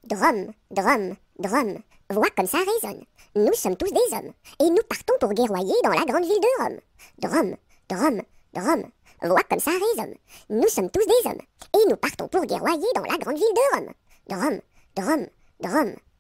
Drum, drum, drum, voix comme ça résonne. Nous sommes tous des hommes, et nous partons pour guerroyer dans la grande ville de Rome. Drum, drum, drum, voix comme ça résonne. Nous sommes tous des hommes, et nous partons pour guerroyer dans la grande ville de Rome. Drum, drum, drum,